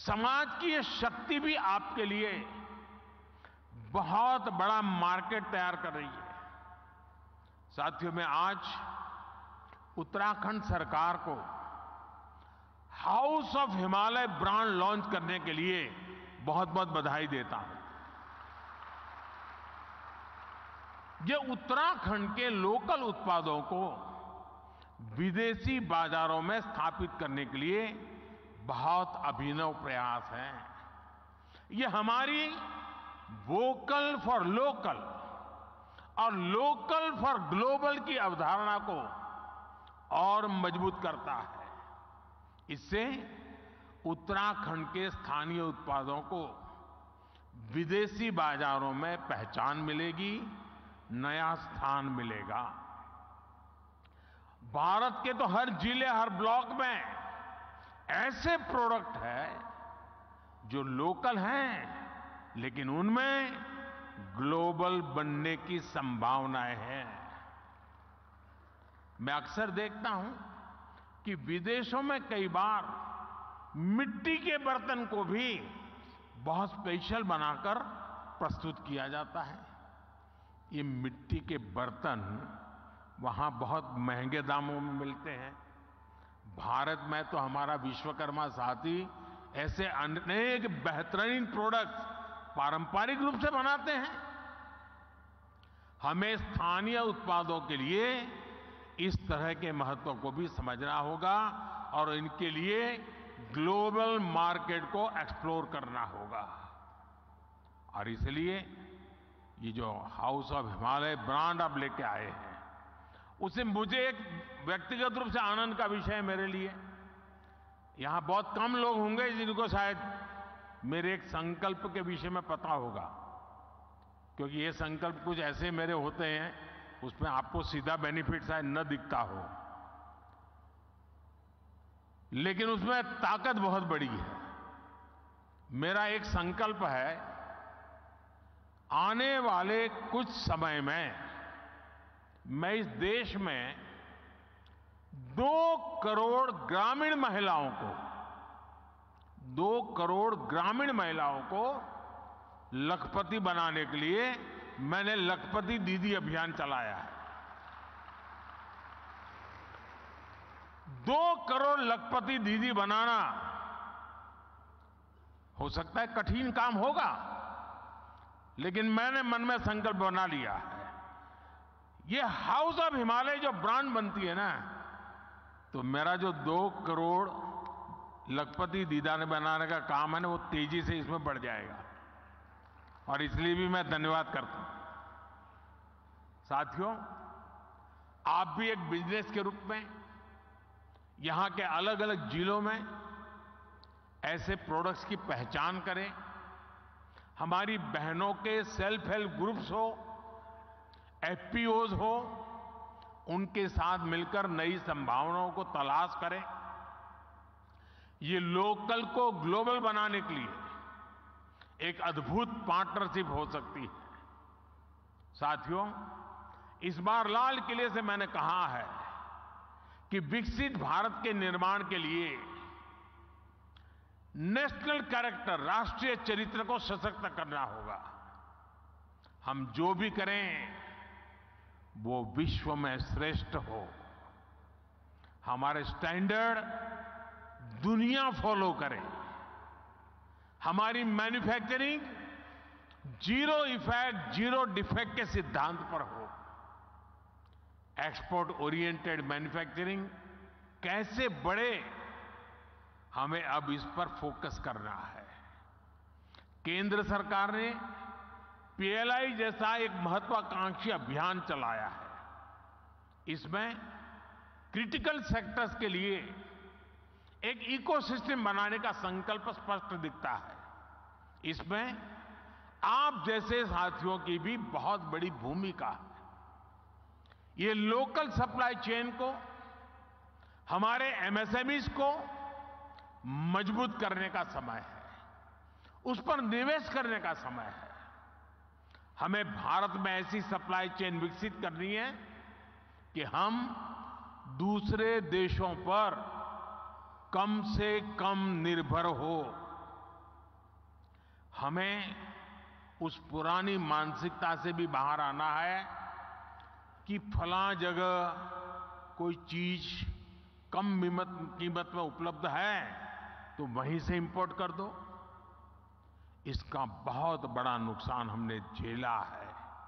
समाज की ये शक्ति भी आपके लिए बहुत बड़ा मार्केट तैयार कर रही है। साथियों, मैं आज उत्तराखंड सरकार को house of Himalaya brand launch करने के लिए बहुत बहुत बधाई देता हूं। ये उत्तराखंड के लोकल उत्पादों को विदेशी बाजारों में स्थापित करने के लिए बहुत अभिनव प्रयास है। ये हमारी वोकल फॉर लोकल और लोकल फॉर ग्लोबल की अवधारणा को और मजबूत करता है। इससे उत्तराखंड के स्थानीय उत्पादों को विदेशी बाजारों में पहचान मिलेगी, नया स्थान मिलेगा। भारत के तो हर जिले, हर ब्लॉक में ऐसे प्रोडक्ट हैं जो लोकल हैं, लेकिन उनमें ग्लोबल बनने की संभावनाएं हैं। मैं अक्सर देखता हूं कि विदेशों में कई बार मिट्टी के बर्तन को भी बहुत स्पेशल बनाकर प्रस्तुत किया जाता है। ये मिट्टी के बर्तन वहां बहुत महंगे दामों में मिलते हैं। भारत में तो हमारा विश्वकर्मा साथी ऐसे अनेक बेहतरीन प्रोडक्ट्स पारंपरिक रूप से बनाते हैं। हमें स्थानीय उत्पादों के लिए इस तरह के महत्व को भी समझना होगा और इनके लिए ग्लोबल मार्केट को एक्सप्लोर करना होगा। और इसलिए ये जो हाउस ऑफ हिमालय ब्रांड आप लेके आए हैं, उसे मुझे एक व्यक्तिगत रूप से आनंद का विषय है मेरे लिए। यहां बहुत कम लोग होंगे जिनको शायद मेरे एक संकल्प के विषय में पता होगा, क्योंकि ये संकल्प कुछ ऐसे मेरे होते हैं उसमें आपको सीधा बेनिफिट शायद न दिखता हो, लेकिन उसमें ताकत बहुत बड़ी है। मेरा एक संकल्प है, आने वाले कुछ समय में मैं इस देश में 2 करोड़ ग्रामीण महिलाओं को 2 करोड़ ग्रामीण महिलाओं को लखपति बनाने के लिए मैंने लखपति दीदी अभियान चलाया है। 2 करोड़ लखपति दीदी बनाना हो सकता है कठिन काम होगा, लेकिन मैंने मन में संकल्प बना लिया है। ये हाउस ऑफ हिमालय जो ब्रांड बनती है ना, तो मेरा जो 2 करोड़ लखपति दीदा ने बनाने का काम है ना, वो तेजी से इसमें बढ़ जाएगा। और इसलिए भी मैं धन्यवाद करता हूं। साथियों, आप भी एक बिजनेस के रूप में यहां के अलग अलग जिलों में ऐसे प्रोडक्ट्स की पहचान करें। हमारी बहनों के सेल्फ हेल्प ग्रुप्स हो, एफपीओज हो, उनके साथ मिलकर नई संभावनाओं को तलाश करें। ये लोकल को ग्लोबल बनाने के लिए एक अद्भुत पार्टनरशिप हो सकती है। साथियों, इस बार लाल किले से मैंने कहा है कि विकसित भारत के निर्माण के लिए नेशनल कैरेक्टर, राष्ट्रीय चरित्र को सशक्त करना होगा। हम जो भी करें वो विश्व में श्रेष्ठ हो। हमारे स्टैंडर्ड दुनिया फॉलो करे। हमारी manufacturing zero effect, zero defect के सिद्धांत पर हो। एक्सपोर्ट ओरिएंटेड मैन्युफैक्चरिंग कैसे बढ़े, हमें अब इस पर फोकस करना है। केंद्र सरकार ने पीएलआई जैसा एक महत्वाकांक्षी अभियान चलाया है। इसमें क्रिटिकल सेक्टर्स के लिए एक इकोसिस्टम बनाने का संकल्प स्पष्ट दिखता है। इसमें आप जैसे साथियों की भी बहुत बड़ी भूमिका है। ये लोकल सप्लाई चेन को, हमारे एमएसएमईज को मजबूत करने का समय है, उस पर निवेश करने का समय है। हमें भारत में ऐसी सप्लाई चेन विकसित करनी है कि हम दूसरे देशों पर कम से कम निर्भर हो। हमें उस पुरानी मानसिकता से भी बाहर आना है कि फलां जगह कोई चीज कम कीमत में उपलब्ध है तो वहीं से इंपोर्ट कर दो। इसका बहुत बड़ा नुकसान हमने झेला है।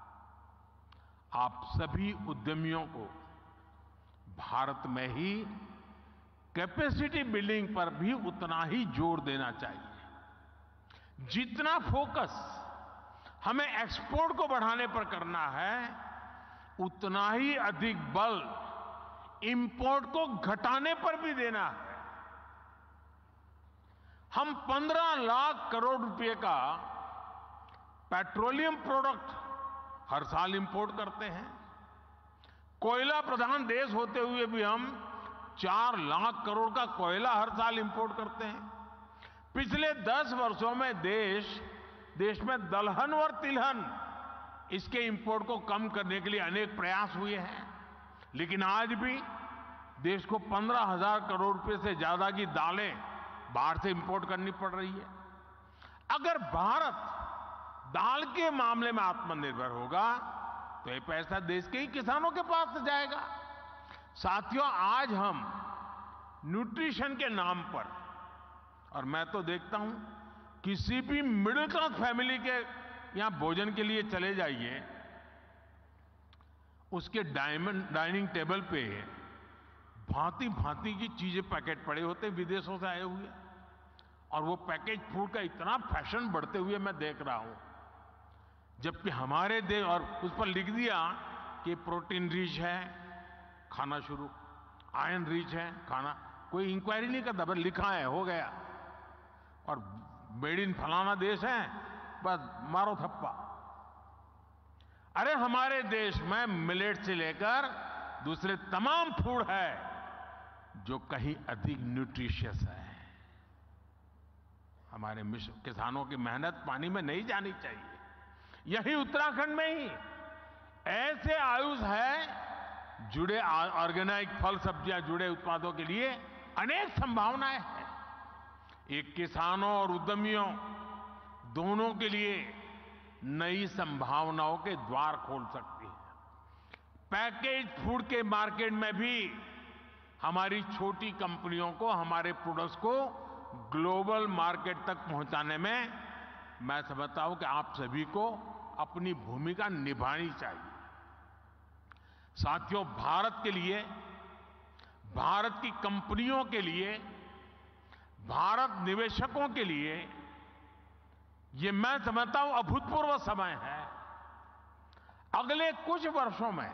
आप सभी उद्यमियों को भारत में ही कैपेसिटी बिल्डिंग पर भी उतना ही जोर देना चाहिए। जितना फोकस हमें एक्सपोर्ट को बढ़ाने पर करना है, उतना ही अधिक बल इंपोर्ट को घटाने पर भी देना है। हम 15 लाख करोड़ रुपए का पेट्रोलियम प्रोडक्ट हर साल इंपोर्ट करते हैं। कोयला प्रधान देश होते हुए भी हम 4 लाख करोड़ का कोयला हर साल इंपोर्ट करते हैं। पिछले 10 वर्षों में देश में दलहन और तिलहन इसके इंपोर्ट को कम करने के लिए अनेक प्रयास हुए हैं, लेकिन आज भी देश को 15,000 करोड़ रुपए से ज्यादा की दालें बाहर से इंपोर्ट करनी पड़ रही है। अगर भारत दाल के मामले में आत्मनिर्भर होगा तो ये पैसा देश के ही किसानों के पास जाएगा। साथियों, आज हम न्यूट्रिशन के नाम पर, और मैं तो देखता हूं किसी भी मिडिल क्लास फैमिली के यहां भोजन के लिए चले जाइए, उसके डाइनिंग टेबल पे भांति भांति की चीजें पैकेट पड़े होते विदेशों से आए हुए, और वो पैकेज फूड का इतना फैशन बढ़ते हुए मैं देख रहा हूं। जबकि हमारे देश, और उस पर लिख दिया कि प्रोटीन रिच है, खाना शुरू, आयरन रिच है खाना, कोई इंक्वायरी नहीं करता, बस लिखा है हो गया, और मेड इन फलाना देश है, बस मारो थप्पा। अरे हमारे देश में मिलेट से लेकर दूसरे तमाम फूड है जो कहीं अधिक न्यूट्रिशियस है। हमारे किसानों की मेहनत पानी में नहीं जानी चाहिए। यही उत्तराखंड में ही ऐसे आयुष है जुड़े ऑर्गेनिक फल सब्जियां जुड़े उत्पादों के लिए अनेक संभावनाएं हैं। एक किसानों और उद्यमियों दोनों के लिए नई संभावनाओं के द्वार खोल सकती है। पैकेज फूड के मार्केट में भी हमारी छोटी कंपनियों को हमारे प्रोडक्ट्स को ग्लोबल मार्केट तक पहुंचाने में मैं समझता हूं कि आप सभी को अपनी भूमिका निभानी चाहिए। साथियों, भारत के लिए, भारत की कंपनियों के लिए, भारत निवेशकों के लिए ये मैं समझता हूं अभूतपूर्व समय है। अगले कुछ वर्षों में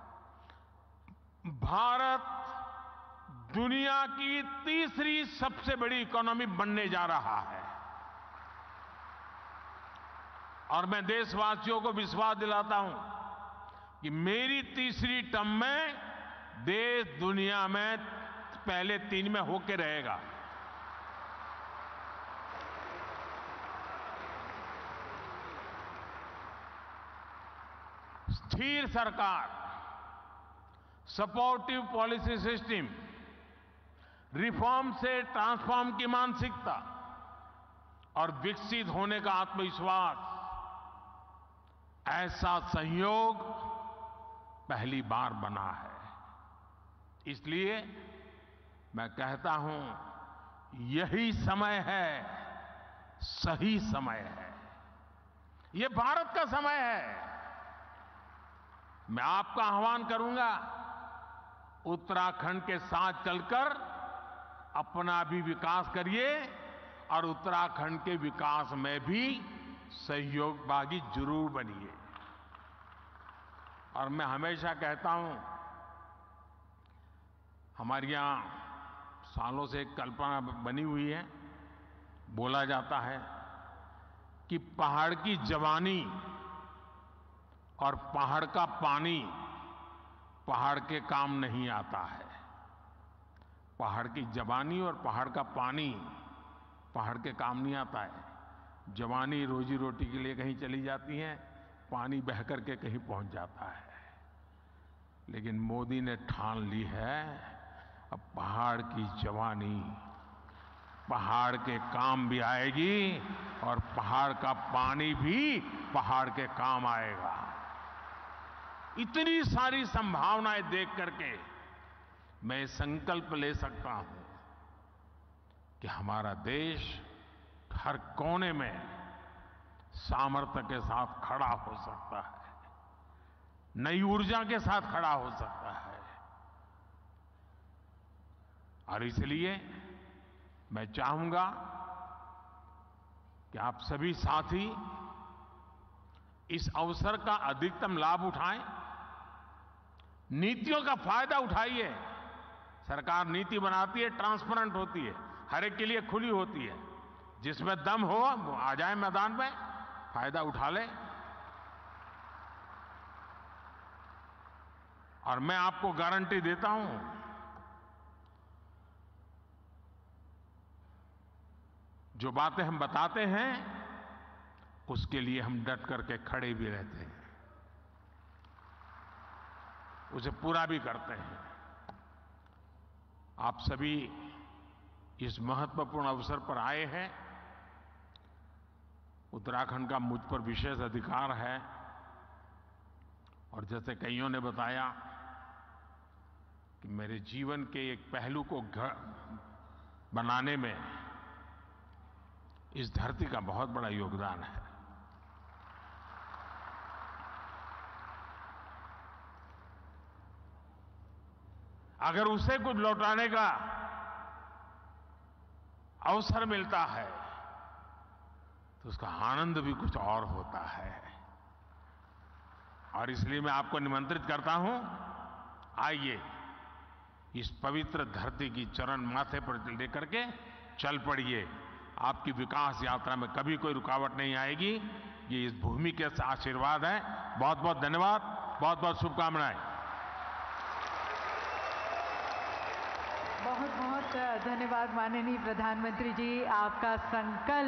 भारत दुनिया की तीसरी सबसे बड़ी इकोनॉमी बनने जा रहा है, और मैं देशवासियों को विश्वास दिलाता हूं कि मेरी तीसरी टर्म में देश दुनिया में पहले 3 में होके रहेगा। स्थिर सरकार, सपोर्टिव पॉलिसी सिस्टम, रिफॉर्म से ट्रांसफॉर्म की मानसिकता और विकसित होने का आत्मविश्वास, ऐसा संयोग पहली बार बना है। इसलिए मैं कहता हूं यही समय है, सही समय है, ये भारत का समय है। मैं आपका आह्वान करूंगा, उत्तराखंड के साथ चलकर अपना भी विकास करिए और उत्तराखंड के विकास में भी सहयोगभागी जरूर बनिए। और मैं हमेशा कहता हूं, हमारे यहां सालों से एक कल्पना बनी हुई है, बोला जाता है कि पहाड़ की जवानी और पहाड़ का पानी पहाड़ के काम नहीं आता है। पहाड़ की जवानी और पहाड़ का पानी पहाड़ के काम नहीं आता है। जवानी रोजी रोटी के लिए कहीं चली जाती है, पानी बह करके कहीं पहुंच जाता है। लेकिन मोदी ने ठान ली है अब पहाड़ की जवानी पहाड़ के काम भी आएगी और पहाड़ का पानी भी पहाड़ के काम आएगा। इतनी सारी संभावनाएं देख करके मैं संकल्प ले सकता हूं कि हमारा देश हर कोने में सामर्थ्य के साथ खड़ा हो सकता है, नई ऊर्जा के साथ खड़ा हो सकता है। और इसलिए मैं चाहूंगा कि आप सभी साथी इस अवसर का अधिकतम लाभ उठाएं, नीतियों का फायदा उठाइए। सरकार नीति बनाती है, ट्रांसपेरेंट होती है, हर एक के लिए खुली होती है। जिसमें दम हो वो आ जाए मैदान में, फायदा उठा ले। और मैं आपको गारंटी देता हूं, जो बातें हम बताते हैं उसके लिए हम डट करके खड़े भी रहते हैं, उसे पूरा भी करते हैं। आप सभी इस महत्वपूर्ण अवसर पर आए हैं। उत्तराखंड का मुझ पर विशेष अधिकार है और जैसे कईयों ने बताया कि मेरे जीवन के एक पहलू को बनाने में इस धरती का बहुत बड़ा योगदान है। अगर उसे कुछ लौटाने का अवसर मिलता है तो उसका आनंद भी कुछ और होता है। और इसलिए मैं आपको निमंत्रित करता हूं, आइए इस पवित्र धरती की चरण माथे पर लेकर के चल पड़िए। आपकी विकास यात्रा में कभी कोई रुकावट नहीं आएगी। ये इस भूमि के आशीर्वाद है। बहुत बहुत धन्यवाद, बहुत बहुत शुभकामनाएं। बहुत बहुत धन्यवाद माननीय प्रधानमंत्री जी। आपका संकल्प